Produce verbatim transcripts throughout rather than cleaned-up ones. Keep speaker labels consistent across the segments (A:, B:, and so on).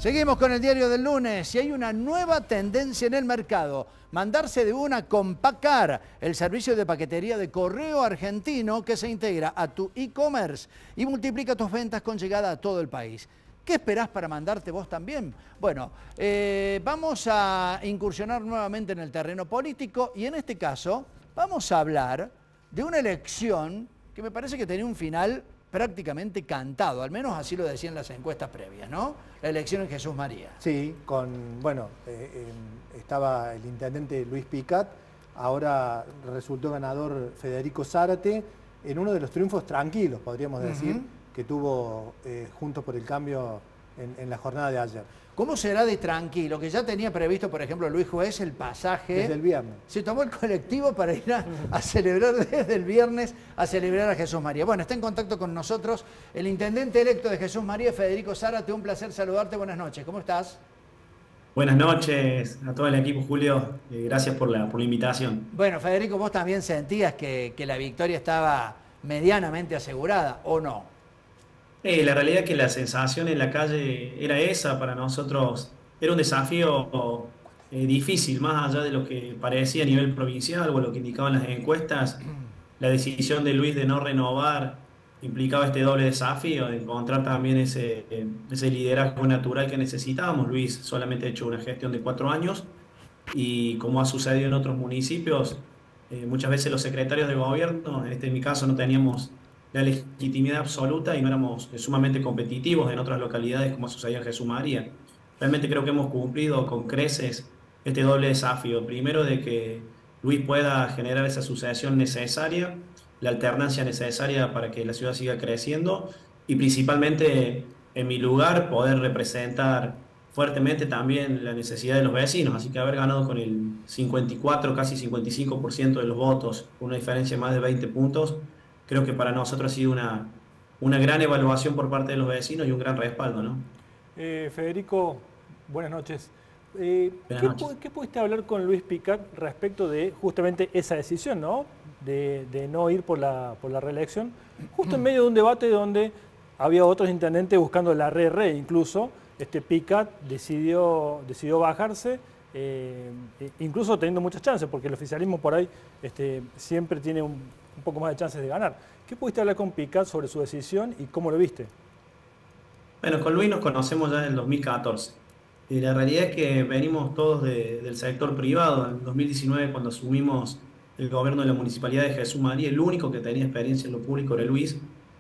A: Seguimos con el diario del lunes y hay una nueva tendencia en el mercado. Mandarse de una con Pacar, el servicio de paquetería de correo argentino que se integra a tu e-commerce y multiplica tus ventas con llegada a todo el país. ¿Qué esperás para mandarte vos también? Bueno, eh, vamos a incursionar nuevamente en el terreno político y en este caso vamos a hablar de una elección que me parece que tenía un final prácticamente cantado, al menos así lo decían las encuestas previas, ¿no? La elección en Jesús María.
B: Sí, con, bueno, eh, eh, estaba el intendente Luis Picat, ahora resultó ganador Federico Zárate, en uno de los triunfos tranquilos, podríamos decir, uh-huh. que tuvo eh, Juntos por el Cambio en, en la jornada de ayer.
A: ¿Cómo será de tranquilo? Que ya tenía previsto, por ejemplo, Luis Juez el pasaje.
B: Desde el viernes.
A: Se tomó el colectivo para ir a, a celebrar desde el viernes, a celebrar a Jesús María. Bueno, está en contacto con nosotros el intendente electo de Jesús María, Federico Zárate. Un placer saludarte. Buenas noches. ¿Cómo estás?
C: Buenas noches a todo el equipo, Julio. Eh, gracias por la, por la invitación.
A: Bueno, Federico, vos también sentías que, que la victoria estaba medianamente asegurada, ¿o no?
C: Eh, la realidad es que la sensación en la calle era esa para nosotros. Era un desafío eh, difícil, más allá de lo que parecía a nivel provincial o lo que indicaban las encuestas. La decisión de Luis de no renovar implicaba este doble desafío, de encontrar también ese, ese liderazgo natural que necesitábamos. Luis solamente ha hecho una gestión de cuatro años y, como ha sucedido en otros municipios, eh, muchas veces los secretarios de gobierno, en este en mi caso, no teníamos la legitimidad absoluta y no éramos sumamente competitivos en otras localidades como sucedía en Jesús María. Realmente creo que hemos cumplido con creces este doble desafío. Primero, de que Luis pueda generar esa sucesión necesaria, la alternancia necesaria para que la ciudad siga creciendo y principalmente, en mi lugar, poder representar fuertemente también la necesidad de los vecinos. Así que haber ganado con el cincuenta y cuatro, casi cincuenta y cinco por ciento de los votos, con una diferencia de más de veinte puntos, creo que para nosotros ha sido una, una gran evaluación por parte de los vecinos y un gran respaldo, ¿no?
D: Eh, Federico, buenas noches. Eh,
C: buenas
D: ¿qué,
C: noches.
D: ¿Qué pudiste hablar con Luis Picat respecto de justamente esa decisión, ¿no? De, de no ir por la, por la reelección? Justo en medio de un debate donde había otros intendentes buscando la re-re, incluso este Picat decidió, decidió bajarse, eh, incluso teniendo muchas chances, porque el oficialismo por ahí este, siempre tiene un, un poco más de chances de ganar. ¿Qué pudiste hablar con Picat sobre su decisión y cómo lo viste?
C: Bueno, con Luis nos conocemos ya en el dos mil catorce. Y la realidad es que venimos todos de, del sector privado. En dos mil diecinueve, cuando asumimos el gobierno de la Municipalidad de Jesús María, el único que tenía experiencia en lo público era Luis.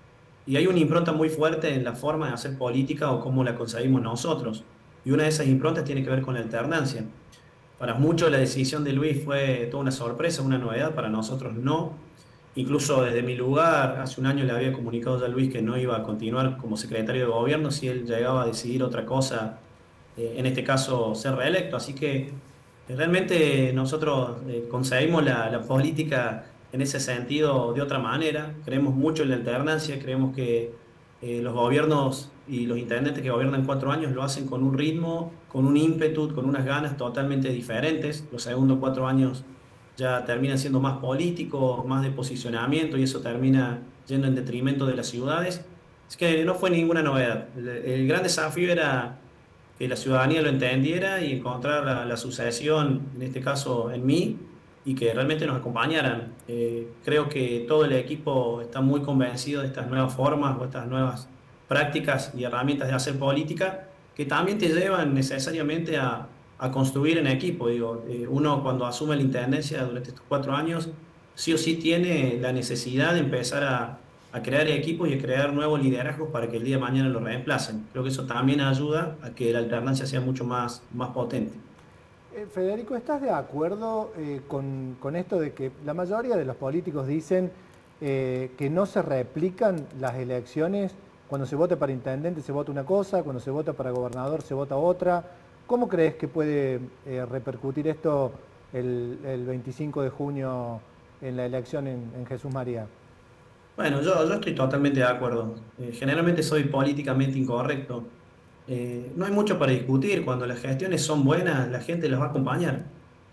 C: Y hay una impronta muy fuerte en la forma de hacer política o cómo la concebimos nosotros. Y una de esas improntas tiene que ver con la alternancia. Para muchos la decisión de Luis fue toda una sorpresa, una novedad, para nosotros no. Incluso desde mi lugar, hace un año le había comunicado ya a Luis que no iba a continuar como secretario de gobierno si él llegaba a decidir otra cosa, eh, en este caso ser reelecto. Así que eh, realmente nosotros eh, concebimos la, la política en ese sentido de otra manera. Creemos mucho en la alternancia, creemos que eh, los gobiernos y los intendentes que gobiernan cuatro años lo hacen con un ritmo, con un ímpetu, con unas ganas totalmente diferentes. Los segundos cuatro años ya terminan siendo más políticos, más de posicionamiento, y eso termina yendo en detrimento de las ciudades. Es que no fue ninguna novedad. El, el gran desafío era que la ciudadanía lo entendiera y encontrar la, la sucesión, en este caso en mí, y que realmente nos acompañaran. Eh, creo que todo el equipo está muy convencido de estas nuevas formas o estas nuevas prácticas y herramientas de hacer política, que también te llevan necesariamente a a construir en equipo. Digo, eh, uno cuando asume la intendencia durante estos cuatro años, sí o sí tiene la necesidad de empezar a, a crear equipos y a crear nuevos liderazgos para que el día de mañana lo reemplacen. Creo que eso también ayuda a que la alternancia sea mucho más, más potente.
B: Eh, Federico, ¿estás de acuerdo eh, con, con esto de que la mayoría de los políticos dicen eh, que no se replican las elecciones? Cuando se vota para intendente se vota una cosa, cuando se vota para gobernador se vota otra. ¿Cómo crees que puede eh, repercutir esto el, el veinticinco de junio en la elección en, en Jesús María?
C: Bueno, yo, yo estoy totalmente de acuerdo. Eh, generalmente soy políticamente incorrecto. Eh, no hay mucho para discutir. Cuando las gestiones son buenas, la gente las va a acompañar.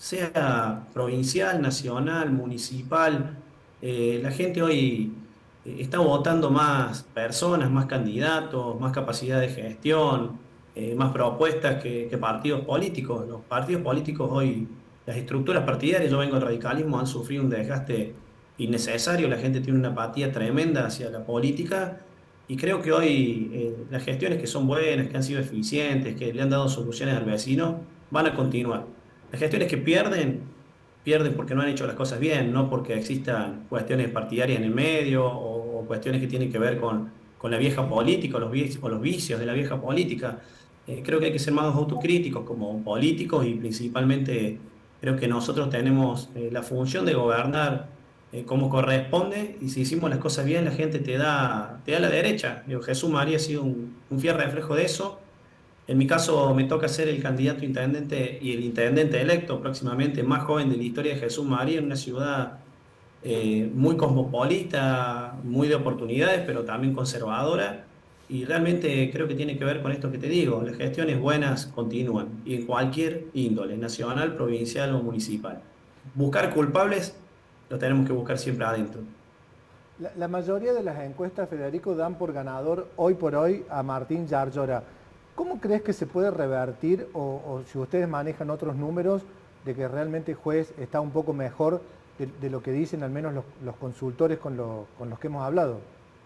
C: Sea provincial, nacional, municipal. Eh, la gente hoy eh, está votando más personas, más candidatos, más capacidad de gestión. eh, más propuestas que, que partidos políticos. Los partidos políticos hoy, las estructuras partidarias, yo vengo del radicalismo, han sufrido un desgaste innecesario, la gente tiene una apatía tremenda hacia la política y creo que hoy eh, las gestiones que son buenas, que han sido eficientes, que le han dado soluciones al vecino, van a continuar. Las gestiones que pierden, pierden porque no han hecho las cosas bien, no porque existan cuestiones partidarias en el medio o, o cuestiones que tienen que ver con, con la vieja política o los, o los vicios de la vieja política. Eh, creo que hay que ser más autocríticos como políticos y principalmente creo que nosotros tenemos eh, la función de gobernar eh, como corresponde y si hicimos las cosas bien la gente te da, te da la derecha. Digo, Jesús María ha sido un, un fiel reflejo de eso. En mi caso me toca ser el candidato a intendente y el intendente electo próximamente más joven de la historia de Jesús María en una ciudad eh, muy cosmopolita, muy de oportunidades, pero también conservadora. Y realmente creo que tiene que ver con esto que te digo, las gestiones buenas continúan y en cualquier índole, nacional, provincial o municipal. Buscar culpables lo tenemos que buscar siempre adentro.
B: La, la mayoría de las encuestas, Federico, dan por ganador hoy por hoy a Martín Yarlora. ¿Cómo crees que se puede revertir o, o si ustedes manejan otros números de que realmente el juez está un poco mejor de, de lo que dicen al menos los, los consultores con, lo, con los que hemos hablado?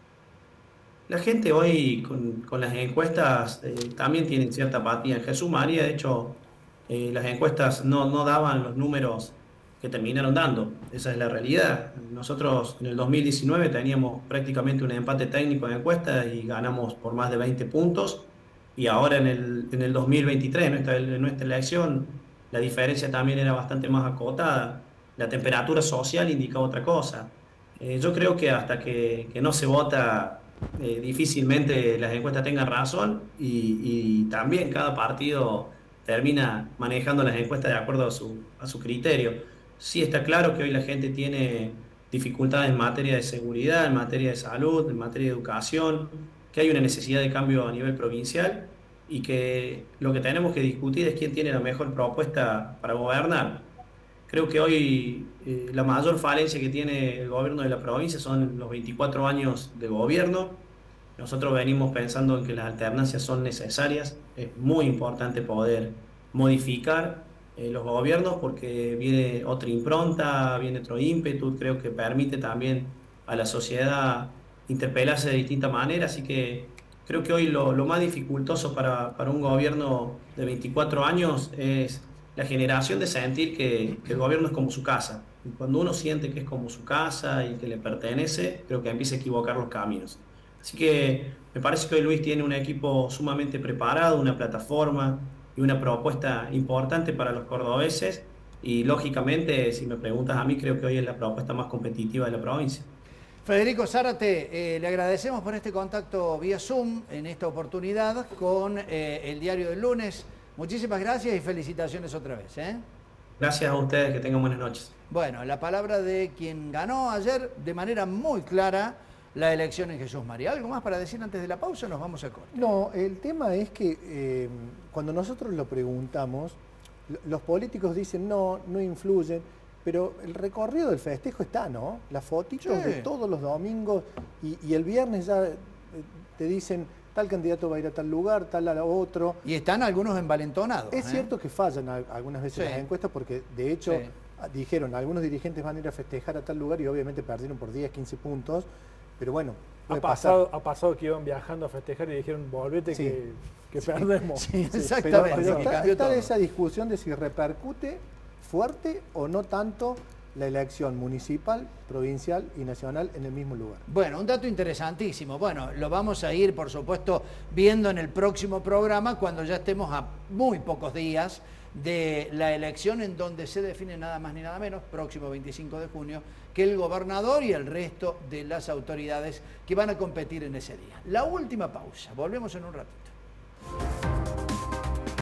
C: La gente hoy con, con las encuestas eh, también tiene cierta apatía. En Jesús María, de hecho, eh, las encuestas no, no daban los números que terminaron dando. Esa es la realidad. Nosotros en el dos mil diecinueve teníamos prácticamente un empate técnico en encuestas y ganamos por más de veinte puntos. Y ahora en el, en el dos mil veintitrés, en nuestra, en nuestra elección, la diferencia también era bastante más acotada. La temperatura social indica otra cosa. Eh, yo creo que hasta que, que no se vota... Eh, difícilmente las encuestas tengan razón y, y también cada partido termina manejando las encuestas de acuerdo a su, a su criterio. Sí está claro que hoy la gente tiene dificultades en materia de seguridad, en materia de salud, en materia de educación, que hay una necesidad de cambio a nivel provincial y que lo que tenemos que discutir es quién tiene la mejor propuesta para gobernar. Creo que hoy eh, la mayor falencia que tiene el gobierno de la provincia son los veinticuatro años de gobierno. Nosotros venimos pensando en que las alternancias son necesarias. Es muy importante poder modificar eh, los gobiernos porque viene otra impronta, viene otro ímpetu. Creo que permite también a la sociedad interpelarse de distinta manera. Así que creo que hoy lo, lo más dificultoso para, para un gobierno de veinticuatro años es la generación de sentir que, que el gobierno es como su casa. Y cuando uno siente que es como su casa y que le pertenece, creo que empieza a equivocar los caminos. Así que me parece que hoy Luis tiene un equipo sumamente preparado, una plataforma y una propuesta importante para los cordobeses. Y lógicamente, si me preguntas a mí, creo que hoy es la propuesta más competitiva de la provincia.
A: Federico Zárate, eh, le agradecemos por este contacto vía Zoom en esta oportunidad con eh, el Diario del Lunes. Muchísimas gracias y felicitaciones otra vez. ¿eh?
C: Gracias a ustedes, que tengan buenas noches.
A: Bueno, la palabra de quien ganó ayer de manera muy clara la elección en Jesús María. ¿Algo más para decir antes de la pausa? Nos vamos a corte.
B: No, el tema es que eh, cuando nosotros lo preguntamos, los políticos dicen no, no influyen, pero el recorrido del festejo está, ¿no? Las fotitos sí. de todos los domingos y, y el viernes ya eh, te dicen tal candidato va a ir a tal lugar, tal a otro.
A: Y están algunos envalentonados.
B: Es
A: ¿eh?
B: cierto que fallan algunas veces sí. las encuestas porque de hecho sí. dijeron algunos dirigentes van a ir a festejar a tal lugar y obviamente perdieron por diez, quince puntos, pero bueno,
D: ha pasado, ha pasado que iban viajando a festejar y dijeron volvete sí. que, que sí. perdemos.
A: Sí, sí, exactamente.
B: Pero, pero está, está esa discusión de si repercute fuerte o no tanto la elección municipal, provincial y nacional en el mismo lugar.
A: Bueno, un dato interesantísimo. Bueno, lo vamos a ir, por supuesto, viendo en el próximo programa cuando ya estemos a muy pocos días de la elección en donde se define nada más ni nada menos, próximo veinticinco de junio, que el gobernador y el resto de las autoridades que van a competir en ese día. La última pausa. Volvemos en un ratito.